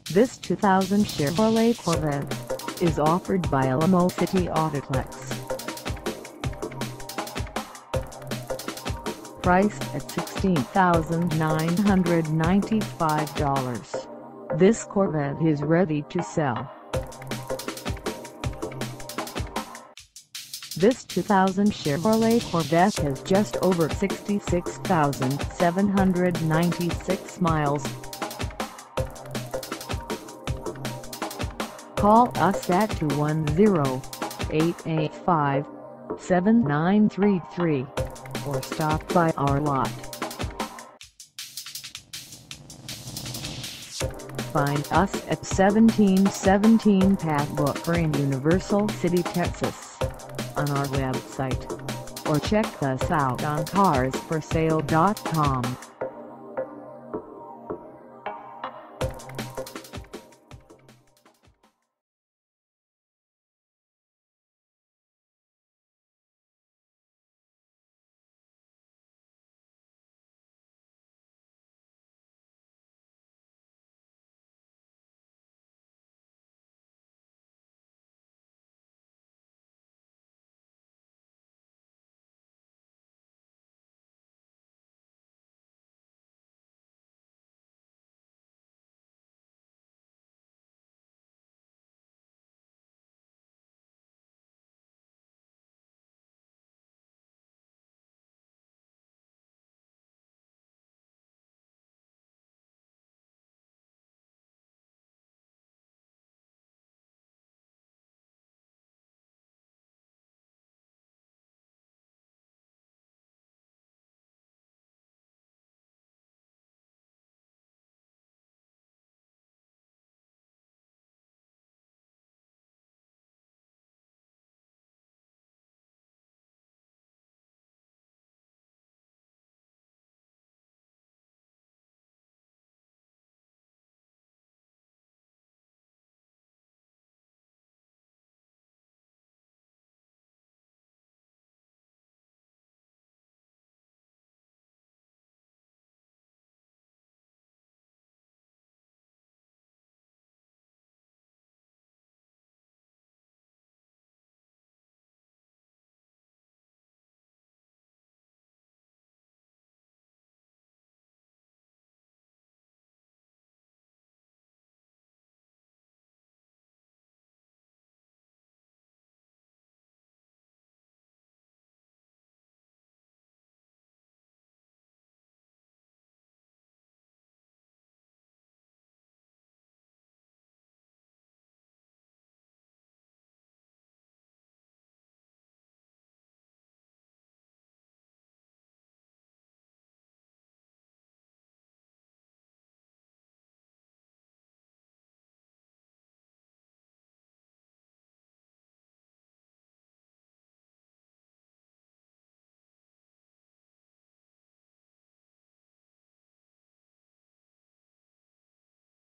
This 2000 Chevrolet Corvette is offered by Alamo City Autoplex. Priced at $16,995, this Corvette is ready to sell. This 2000 Chevrolet Corvette has just over 66,796 miles. Call us at 210-885-7933 or stop by our lot. Find us at 1717 Pat Booker in Universal City, Texas, on our website, or check us out on carsforsale.com.